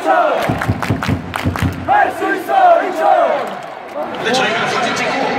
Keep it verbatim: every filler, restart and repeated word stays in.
인천! 할 수 있어 인천! 근데 저희가 사진 찍고